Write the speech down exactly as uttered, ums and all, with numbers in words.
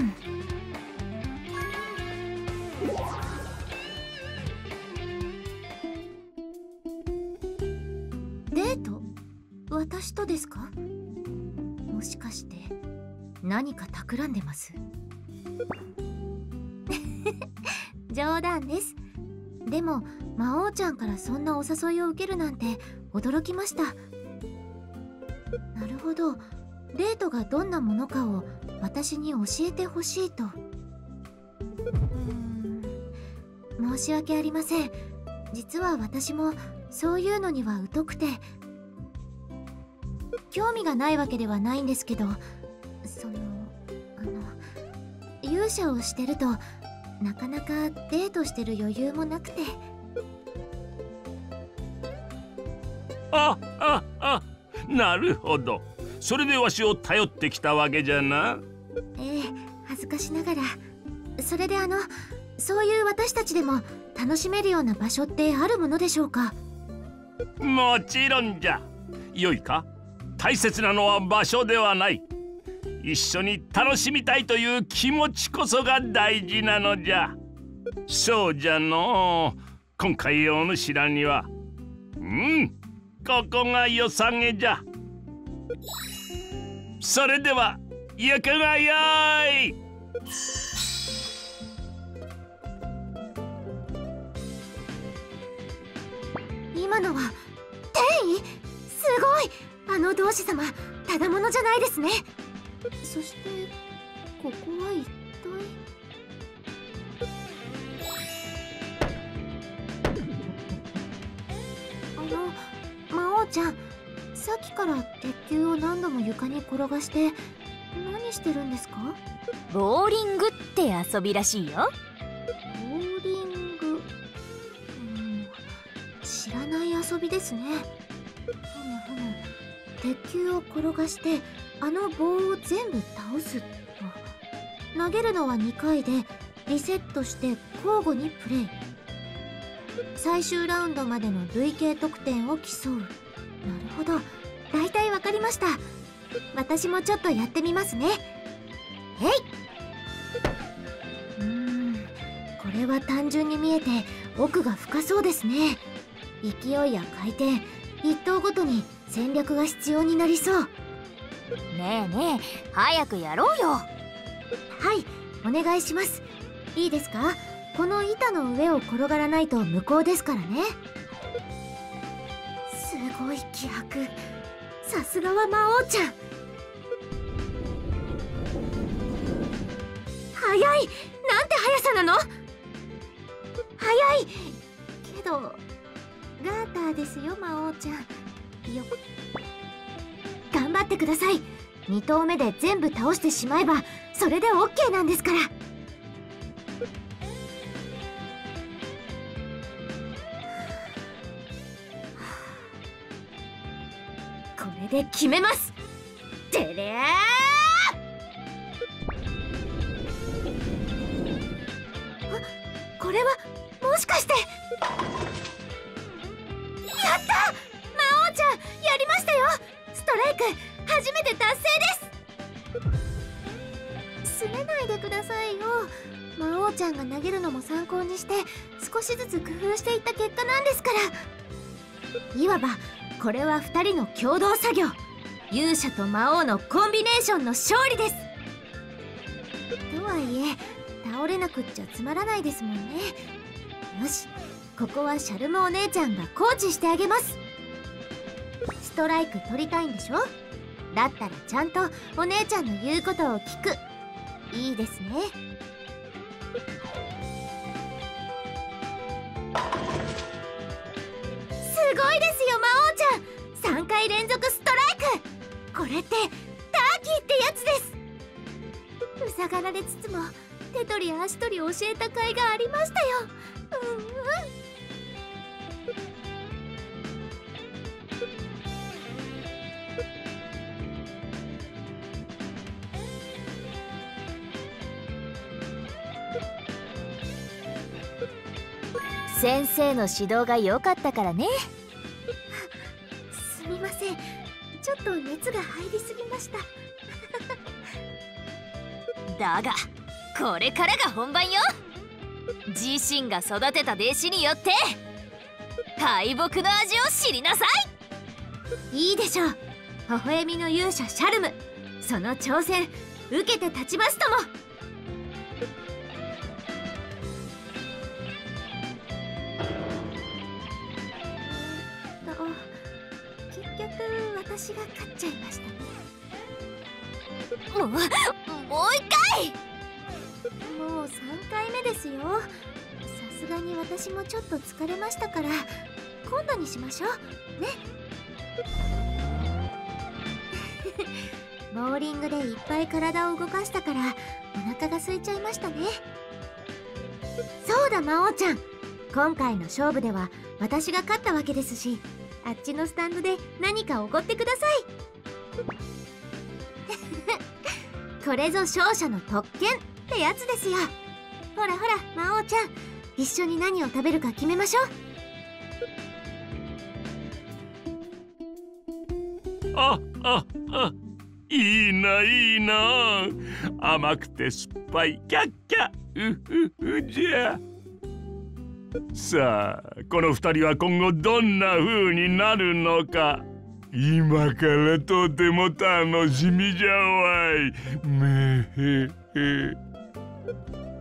ん。デート？私とですか？もしかして何か企んでます？冗談です。でも魔王ちゃんからそんなお誘いを受けるなんて驚きました。なるほど、デートがどんなものかを私に教えてほしいと。うーん、申し訳ありません。実は私もそういうのには疎くて、興味がないわけではないんですけど、そのあの勇者をしてるとなかなかデートしてる余裕もなくて。 あああ、なるほど。それでわしを頼ってきたわけじゃな。 ええ、恥ずかしながら。それであのそういう私たちでも楽しめるような場所ってあるものでしょうか？ もちろんじゃ。よいか、大切なのは場所ではない。一緒に楽しみたいという気持ちこそが大事なのじゃ。そうじゃのう。今回お主らには、うん、ここが良さげじゃ。それでは行くがよい。 今のは転移？すごい！あの同志様、ただものじゃないですね。そしてここは一体。あの魔王ちゃん、さっきから鉄球を何度も床に転がして何してるんですか？ ボーリングって遊びらしいよ。 ボーリング、うん、知らない遊びですね。ふむふむ、鉄球を転がしてあの棒を全部倒すと。投げるのはにかいでリセットして交互にプレイ。最終ラウンドまでの累計得点を競う。なるほど、だいたいわかりました。私もちょっとやってみますね。えいうーん、これは単純に見えて奥が深そうですね。勢いや回転、一投ごとに戦略が必要になりそう。 ねえねえ、早くやろうよ。 はい、お願いします。いいですか？この板の上を転がらないと無効ですからね。すごい気迫。さすがは魔王ちゃん。速い！なんて速さなの？速いけどガーターですよ、魔王ちゃん。よっ、頑張ってください。に投目で全部倒してしまえばそれで オーケー なんですから。これで決めます。てれー！あ、これはもしかして。やった！魔王ちゃん、やりましたよ！ストライク初めて達成です。拗ねないでくださいよ。魔王ちゃんが投げるのも参考にして少しずつ工夫していった結果なんですから。いわばこれはふたりの共同作業。勇者と魔王のコンビネーションの勝利です。とはいえ倒れなくっちゃつまらないですもんね。よし、ここはシャルムお姉ちゃんがコーチしてあげます。ストライク取りたいんでしょ？だったらちゃんとお姉ちゃんの言うことを聞く。いいですね。すごいですよ、魔王ちゃん。さんかい連続ストライク。これってターキーってやつです。うさがられつつも手取り足取り教えた甲斐がありましたよ。うんうん。 先生の指導が良かったからね。 すみません、ちょっと熱が入りすぎました。 だがこれからが本番よ。自身が育てた弟子によって敗北の味を知りなさい。いいでしょう。微笑みの勇者シャルム、その挑戦受けて立ちますとも。結局私が勝っちゃいましたね。 い。もうもう一回。 もうさんかいめですよ。さすがに私もちょっと疲れましたから今度にしましょうね。ボーリングでいっぱい体を動かしたからお腹が空いちゃいましたね。そうだ魔王ちゃん、今回の勝負では私が勝ったわけですし、あっちのスタンドで何かおごってください。これぞ勝者の特権ってやつですよ。ほらほら魔王ちゃん、一緒に何を食べるか決めましょう。あああ、いいないいな。甘くて酸っぱいキャッキャウフフじゃ。さあこの二人は今後どんな風になるのか、今からとても楽しみじゃわい。めへへ。